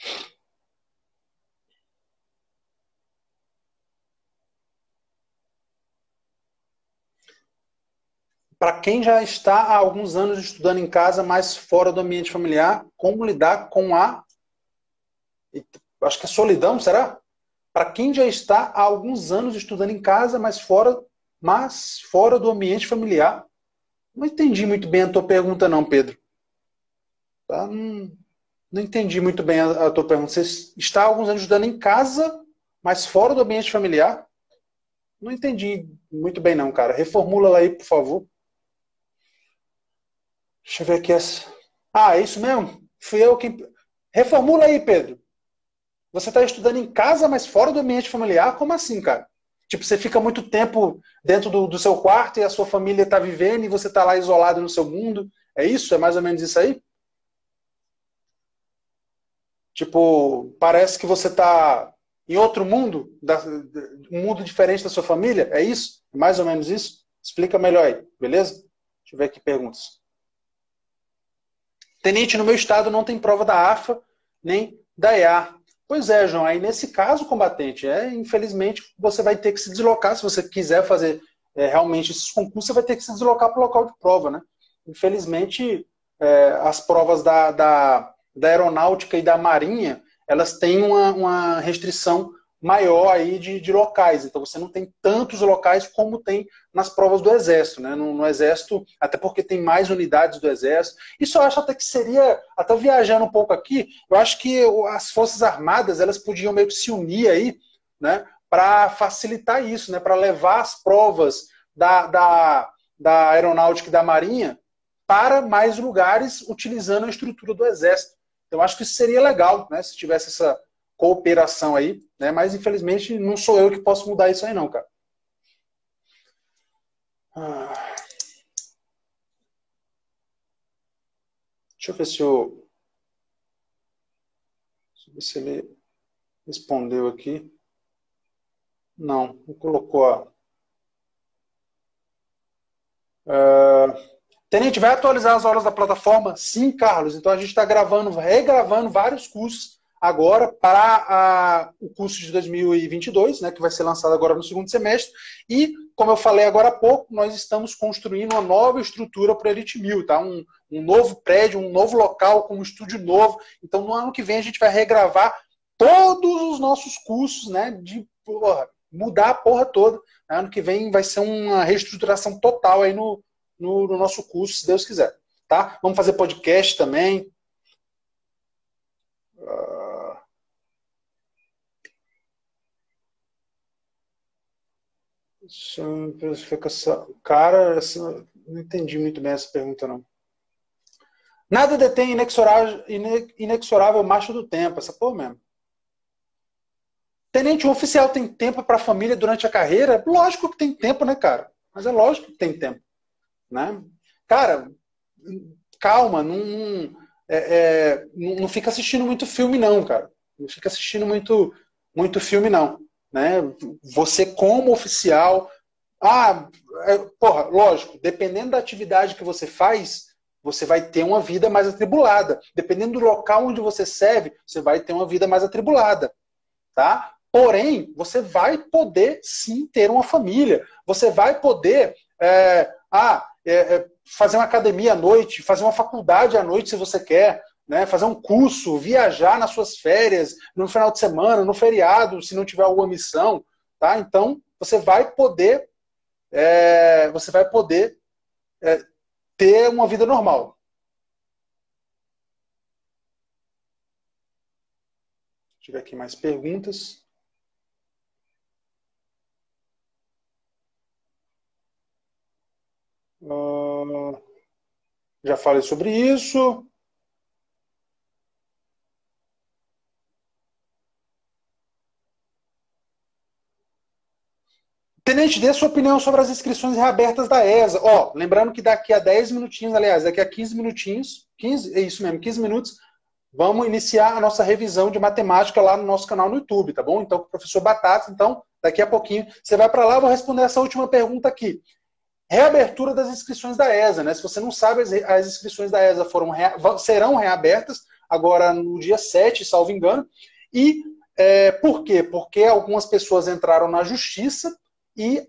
Para quem já está há alguns anos estudando em casa, mas fora do ambiente familiar, como lidar com acho que é solidão, será? Para quem já está há alguns anos estudando em casa, mas fora do ambiente familiar. Não entendi muito bem a tua pergunta, não, Pedro. Tá? Não entendi muito bem a tua pergunta. Você está há alguns anos estudando em casa, mas fora do ambiente familiar? Não entendi muito bem, não, cara. Reformula lá aí, por favor. Deixa eu ver aqui essa. Ah, é isso mesmo? Fui eu quem. Reformula aí, Pedro. Você está estudando em casa, mas fora do ambiente familiar? Como assim, cara? Tipo, você fica muito tempo dentro do seu quarto e a sua família está vivendo e você está lá isolado no seu mundo. É isso? É mais ou menos isso aí? Tipo, parece que você está em outro mundo, um mundo diferente da sua família. É isso? É mais ou menos isso? Explica melhor aí, beleza? Deixa eu ver aqui perguntas. Tenente, no meu estado não tem prova da AFA nem da EA. Pois é, João, aí nesse caso, combatente, infelizmente você vai ter que se deslocar, se você quiser fazer realmente esses concursos, você vai ter que se deslocar para o local de prova, né? Infelizmente, as provas da aeronáutica e da marinha, elas têm uma restrição maior aí de locais. Então você não tem tantos locais como tem nas provas do Exército, né? No Exército, até porque tem mais unidades do Exército. Isso eu acho até que seria, até viajando um pouco aqui, eu acho que as Forças Armadas, elas podiam meio que se unir aí, né? Para facilitar isso, né? Para levar as provas da aeronáutica e da marinha para mais lugares utilizando a estrutura do Exército. Eu acho que isso seria legal, né? Se tivesse essa cooperação aí, né? Mas infelizmente não sou eu que posso mudar isso aí não, cara. Deixa eu ver se ele respondeu aqui. Não colocou Tenente, vai atualizar as aulas da plataforma? Sim, Carlos. Então a gente está regravando vários cursos agora para o curso de 2022, né, que vai ser lançado agora no segundo semestre. E, como eu falei agora há pouco, nós estamos construindo uma nova estrutura para o Elite 1000, tá? Um novo prédio, um novo local com um estúdio novo. Então, no ano que vem, a gente vai regravar todos os nossos cursos, né, mudar a porra toda. Ano que vem vai ser uma reestruturação total aí no nosso curso, se Deus quiser. Tá? Vamos fazer podcast também. Cara, não entendi muito bem essa pergunta, não. Nada detém inexorável marcha do tempo. Essa porra mesmo. Tenente, um oficial tem tempo para a família durante a carreira? Lógico que tem tempo, né, cara? Mas é lógico que tem tempo. Né? Cara, calma, não fica assistindo muito filme, não, cara. Não fica assistindo muito filme, não. Né? Você, como oficial. Porra, lógico, dependendo da atividade que você faz, você vai ter uma vida mais atribulada. Dependendo do local onde você serve, você vai ter uma vida mais atribulada. Tá? Porém, você vai poder sim ter uma família. Você vai poder fazer uma academia à noite, fazer uma faculdade à noite se você quer, né? Fazer um curso, viajar nas suas férias, no final de semana, no feriado, se não tiver alguma missão. Tá? Então, você vai poder ter uma vida normal. Deixa eu ver aqui mais perguntas. Já falei sobre isso. Tenente, dê sua opinião sobre as inscrições reabertas da ESA. Lembrando que daqui a 10 minutinhos, aliás, daqui a 15 minutinhos, 15 minutos, vamos iniciar a nossa revisão de matemática lá no nosso canal no YouTube, tá bom? Então, com o professor Batata, então, daqui a pouquinho, você vai para lá, eu vou responder essa última pergunta aqui. Reabertura das inscrições da ESA, né? Se você não sabe, as inscrições da ESA serão reabertas agora no dia 7, salvo engano. E por quê? Porque algumas pessoas entraram na justiça e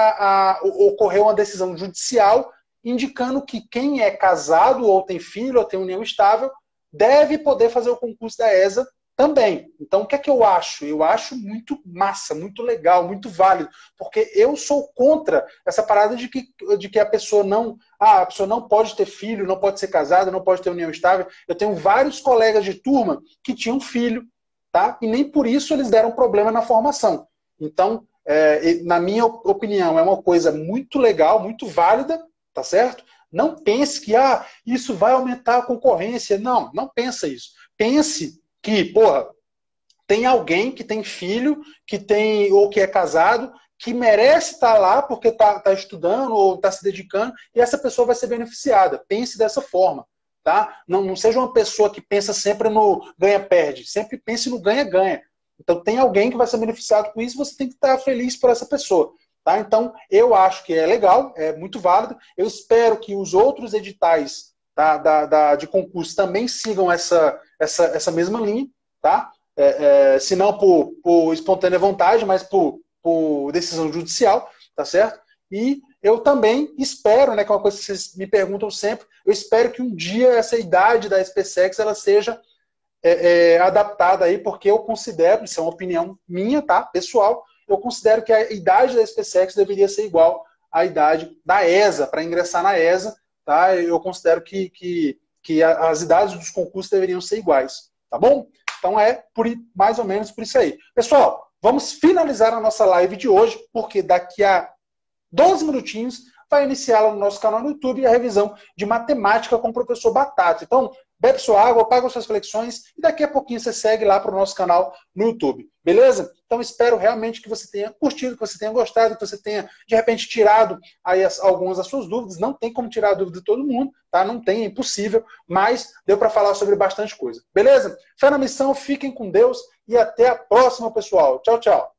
ocorreu uma decisão judicial indicando que quem é casado ou tem filho ou tem união estável deve poder fazer o concurso da ESA também. Então, o que é que eu acho? Eu acho muito massa, muito legal, muito válido, porque eu sou contra essa parada de que a pessoa não pode ter filho, não pode ser casada, não pode ter união estável. Eu tenho vários colegas de turma que tinham filho, tá? E nem por isso eles deram problema na formação. Então, na minha opinião, é uma coisa muito legal, muito válida, tá certo? Não pense que isso vai aumentar a concorrência. Não, não pensa isso. Pense que, porra, tem alguém que tem filho, ou que é casado, que merece estar lá porque está estudando ou está se dedicando, e essa pessoa vai ser beneficiada. Pense dessa forma. Tá? Não seja uma pessoa que pensa sempre no ganha-perde. Sempre pense no ganha-ganha. Então tem alguém que vai ser beneficiado com isso, você tem que estar feliz por essa pessoa. Tá? Então eu acho que é legal, é muito válido. Eu espero que os outros editais de concurso também sigam essa mesma linha. Tá? Se não por espontânea vontade, mas por decisão judicial. Tá certo? E eu também espero, né, que é uma coisa que vocês me perguntam sempre, eu espero que um dia essa idade da SpaceX ela seja adaptada aí, porque eu considero, isso é uma opinião minha, tá, pessoal, eu considero que a idade da SpaceX deveria ser igual à idade da ESA, para ingressar na ESA, tá, eu considero que as idades dos concursos deveriam ser iguais, tá bom? Então mais ou menos por isso aí. Pessoal, vamos finalizar a nossa live de hoje, porque daqui a 12 minutinhos vai iniciar lá no nosso canal no YouTube a revisão de matemática com o professor Batata. Então, bebe sua água, apaga suas flexões e daqui a pouquinho você segue lá para o nosso canal no YouTube. Beleza? Então, espero realmente que você tenha curtido, que você tenha gostado, que você tenha, de repente, tirado aí algumas das suas dúvidas. Não tem como tirar a dúvida de todo mundo, tá? Não tem, é impossível, mas deu para falar sobre bastante coisa. Beleza? Fé na missão, fiquem com Deus e até a próxima, pessoal. Tchau, tchau.